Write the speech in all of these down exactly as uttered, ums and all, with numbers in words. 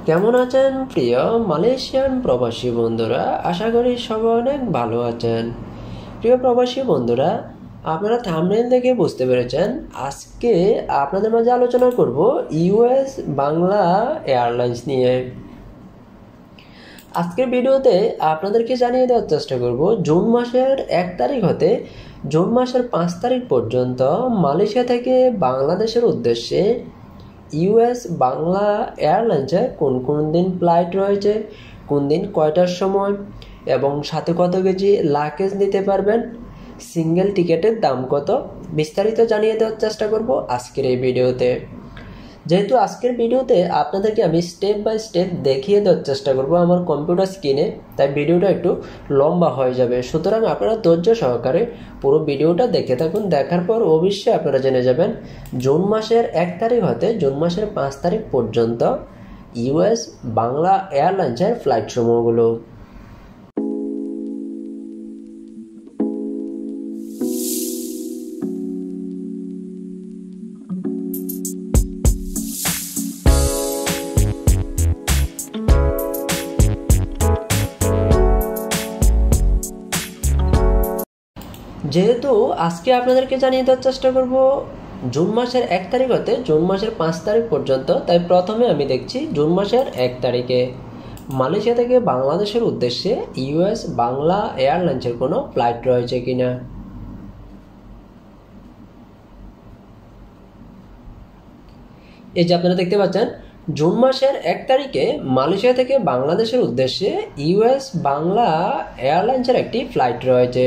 কেমন আছেন প্রিয় মালয়েশিয়ান প্রবাসী বন্ধুরা? আশা করি সবাই অনেক ভালো আছেন। প্রিয় প্রবাসী বন্ধুরা, আপনারা থাম্বনেল দেখে বুঝতে পেরেছেন আজকে আপনাদের মাঝে আলোচনা করব ইউএস বাংলা এয়ারলাইন্স নিয়ে। আজকের ভিডিওতে আপনাদেরকে জানিয়ে দেওয়ার চেষ্টা করব জুন মাসের এক তারিখ হতে জুন মাসের পাঁচ তারিখ পর্যন্ত মালয়েশিয়া থেকে বাংলাদেশের উদ্দেশ্যে ইউএস বাংলা এয়ারলাইন্সে কোন কোন দিন ফ্লাইট রয়েছে, কোন দিন কয়টার সময় এবং সাথে কত কেজি লাগেজ নিতে পারবেন, সিঙ্গেল টিকেটের দাম কত, বিস্তারিত জানিয়ে দেওয়ার চেষ্টা করব আজকের এই ভিডিওতে। যেহেতু আজকের ভিডিওতে আপনাদেরকে আমি স্টেপ বাই স্টেপ দেখিয়ে দেওয়ার চেষ্টা করব আমার কম্পিউটার স্ক্রিনে, তাই ভিডিওটা একটু লম্বা হয়ে যাবে। সুতরাং আপনারা ধৈর্য সহকারে পুরো ভিডিওটা দেখতে থাকুন। দেখার পর অবশ্যই আপনারা জেনে যাবেন জুন মাসের এক তারিখ হতে জুন মাসের পাঁচ তারিখ পর্যন্ত ইউএস বাংলা এয়ারলাইন্সের ফ্লাইট সমূহগুলো। যেহেতু আজকে আপনাদেরকে জানিয়ে দেওয়ার চেষ্টা করব জুন মাসের এক তারিখ হতে জুন মাসের পাঁচ তারিখ পর্যন্ত, তাই প্রথমে আমি দেখছি জুন মাসের এক তারিখে মালয়েশিয়া থেকে বাংলাদেশের উদ্দেশ্যে ইউএস বাংলা এয়ারলাইন্সের কোনো ফ্লাইট রয়েছে কিনা। এই যে আপনারা দেখতে পাচ্ছেন জুন মাসের এক তারিখে মালয়েশিয়া থেকে বাংলাদেশের উদ্দেশ্যে ইউএস বাংলা এয়ারলাইন্সের একটি ফ্লাইট রয়েছে,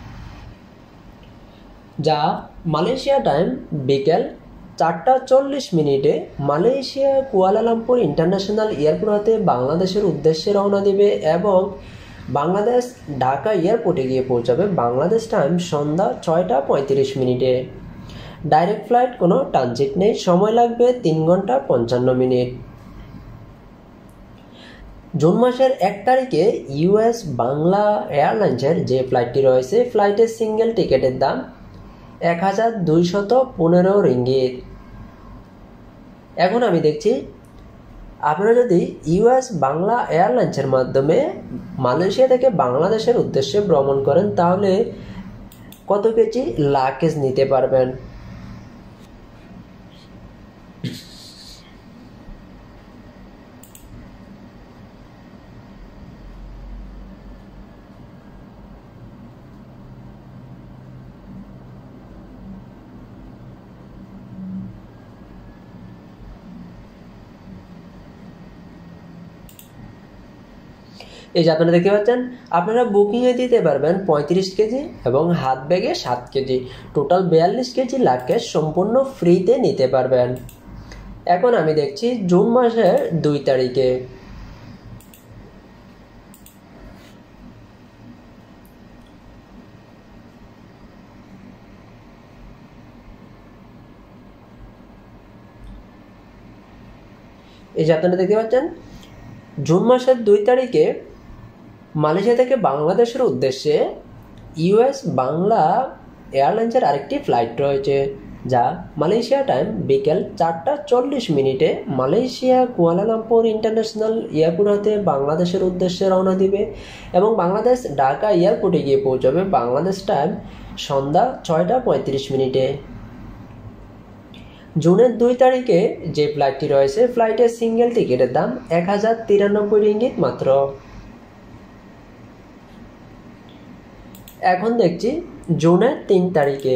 যা মালয়েশিয়া টাইম বিকেল চারটা চল্লিশ মিনিটে মালয়েশিয়া কুয়ালালামপুর ইন্টারন্যাশনাল এয়ারপোর্ট হতে বাংলাদেশের উদ্দেশ্যে রওনা দেবে এবং বাংলাদেশ ঢাকা এয়ারপোর্টে গিয়ে পৌঁছাবে বাংলাদেশ টাইম সন্ধ্যা ছয়টা পঁয়ত্রিশ মিনিটে। ডাইরেক্ট ফ্লাইট, কোনো ট্রানজিট নেই, সময় লাগবে তিন ঘন্টা পঞ্চান্ন মিনিট। জুন মাসের এক তারিখে ইউএস বাংলা এয়ারলাইন্সের যে ফ্লাইটটি রয়েছে, ফ্লাইটের সিঙ্গেল টিকেটের দাম এক হাজার দুইশত পনেরো রিঙ্গিত। এখন আমি দেখছি আপনারা যদি ইউএস বাংলা এয়ারলাইন্সের মাধ্যমে মালয়েশিয়া থেকে বাংলাদেশের উদ্দেশ্যে ভ্রমণ করেন তাহলে কত কেজি লাগেজ নিতে পারবেন। এই যে আপনারা দেখতে পাচ্ছেন আপনারা বুকিংয়ে দিতে পারবেন পঁয়ত্রিশ কেজি এবং হাত ব্যাগে সাত কেজি, টোটাল বিয়াল্লিশ কেজি লাগেজ সম্পূর্ণ ফ্রিতে নিতে পারবেন। এখন আমি দেখছি জুন মাসের দুই তারিখে এই যে আপনারা দেখতে পাচ্ছেন জুন মাসের দুই তারিখে মালয়েশিয়া থেকে বাংলাদেশের উদ্দেশ্যে ইউএস বাংলা এয়ারলাইন্সের আরেকটি ফ্লাইট রয়েছে, যা মালয়েশিয়া টাইম বিকেল চারটা চল্লিশ মিনিটে মালয়েশিয়া কুয়ালালামপুর ইন্টারন্যাশনাল এয়ারপোর্ট হতে বাংলাদেশের উদ্দেশ্যে রওনা দিবে এবং বাংলাদেশ ঢাকা এয়ারপোর্টে গিয়ে পৌঁছাবে বাংলাদেশ টাইম সন্ধ্যা ছয়টা পঁয়ত্রিশ মিনিটে। জুনের দুই তারিখে যে ফ্লাইটটি রয়েছে, ফ্লাইটের সিঙ্গেল টিকেটের দাম এক হাজার তিরানব্বই রিঙ্গিত মাত্র। এখন দেখছি জুনের তিন তারিখে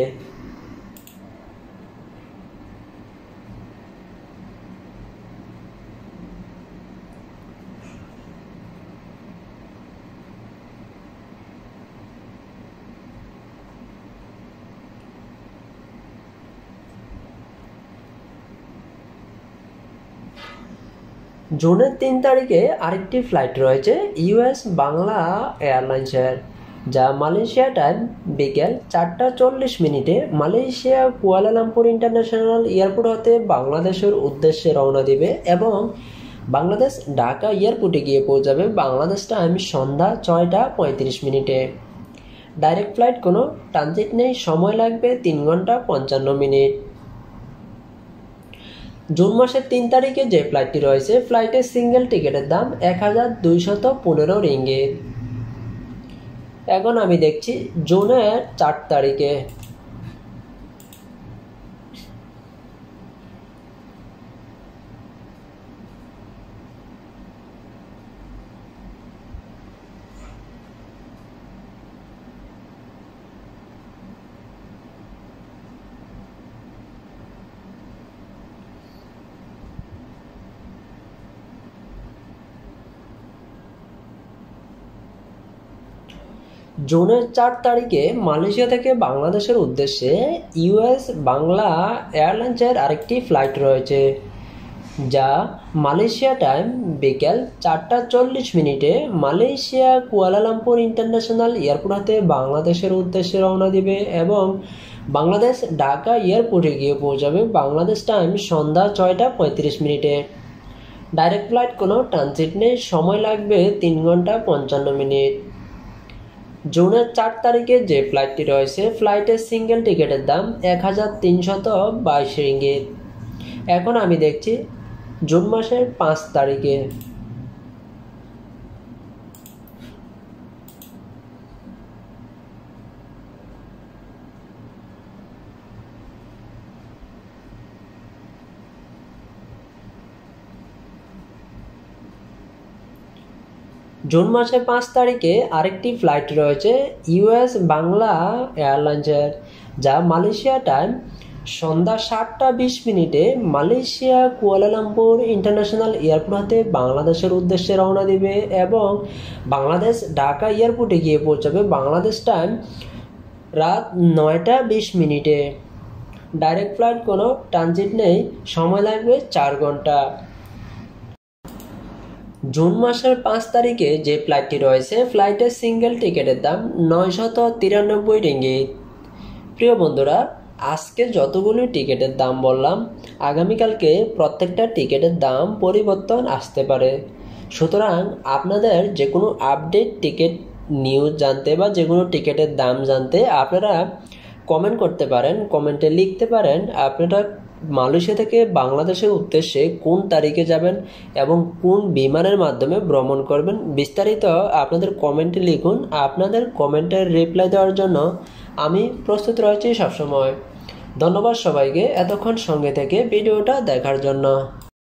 জুনের তিন তারিখে আরেকটি ফ্লাইট রয়েছে ইউএস বাংলা এয়ারলাইন্সের, যা মালয়েশিয়া টাইম বিকেল চারটা চল্লিশ মিনিটে মালয়েশিয়া কুয়ালালামপুর ইন্টারন্যাশনাল এয়ারপোর্ট হতে বাংলাদেশের উদ্দেশ্যে রওনা দেবে এবং বাংলাদেশ ঢাকা এয়ারপোর্টে গিয়ে পৌঁছাবে বাংলাদেশ টাইম সন্ধ্যা ছয়টা পঁয়ত্রিশ মিনিটে। ডাইরেক্ট ফ্লাইট, কোনো ট্রানজিট নেই, সময় লাগবে তিন ঘন্টা পঞ্চান্ন মিনিট। জুন মাসের তিন তারিখে যে ফ্লাইটটি রয়েছে ফ্লাইটের সিঙ্গেল টিকিটের দাম এক হাজার দুইশত পনেরো রিঙ্গিত। এখন আমি দেখছি জুনের চার তারিখে। জুনের চার তারিখে মালয়েশিয়া থেকে বাংলাদেশের উদ্দেশ্যে ইউএস বাংলা এয়ারলাইন্সের আরেকটি ফ্লাইট রয়েছে, যা মালয়েশিয়া টাইম বিকেল চারটা চল্লিশ মিনিটে মালয়েশিয়া কুয়ালালামপুর ইন্টারন্যাশনাল এয়ারপোর্ট হতে বাংলাদেশের উদ্দেশ্যে রওনা দিবে এবং বাংলাদেশ ঢাকা এয়ারপোর্টে গিয়ে পৌঁছাবে বাংলাদেশ টাইম সন্ধ্যা ছয়টা পঁয়ত্রিশ মিনিটে। ডাইরেক্ট ফ্লাইট কোনো ট্রানজিট নেই, সময় লাগবে তিন ঘন্টা পঞ্চান্ন মিনিট। জুনের চার তারিখে যে ফ্লাইটটি রয়েছে ফ্লাইটের সিঙ্গেল টিকিটের দাম এক হাজার তিনশত বাইশ রিঙ্গিত। এখন আমি দেখছি জুন মাসের পাঁচ তারিখে। জুন মাসের পাঁচ তারিখে আরেকটি ফ্লাইট রয়েছে ইউএস বাংলা এয়ারলাইন্সের, যা মালয়েশিয়া টাইম সন্ধ্যা সাতটা বিশ মিনিটে মালয়েশিয়া কুয়ালালামপুর ইন্টারন্যাশনাল এয়ারপোর্ট হতে বাংলাদেশের উদ্দেশ্যে রওনা দিবে এবং বাংলাদেশ ঢাকা এয়ারপোর্টে গিয়ে পৌঁছাবে বাংলাদেশ টাইম রাত নয়টা বিশ মিনিটে। ডাইরেক্ট ফ্লাইট কোনো ট্রানজিট নেই, সময় লাগবে চার ঘন্টা। জুন মাসের পাঁচ তারিখে যে ফ্লাইটটি রয়েছে ফ্লাইটের সিঙ্গেল টিকিটের দাম নয়শত তিরানব্বই রিঙ্গিত। প্রিয় বন্ধুরা, আজকে যতগুলো টিকিটের দাম বললাম, আগামীকালকে প্রত্যেকটা টিকিটের দাম পরিবর্তন আসতে পারে। সুতরাং আপনাদের যে কোনো আপডেট টিকিট নিউজ জানতে বা যে কোনো টিকিটের দাম জানতে আপনারা কমেন্ট করতে পারেন, কমেন্টে লিখতে পারেন আপনারা মালয়েশিয়া থেকে বাংলাদেশের উদ্দেশ্যে কোন তারিখে যাবেন এবং কোন বিমানের মাধ্যমে ভ্রমণ করবেন। বিস্তারিত আপনাদের কমেন্টে লিখুন। আপনাদের কমেন্টের রিপ্লাই দেওয়ার জন্য আমি প্রস্তুত রয়েছি সবসময়। ধন্যবাদ সবাইকে এতক্ষণ সঙ্গে থেকে ভিডিওটা দেখার জন্য।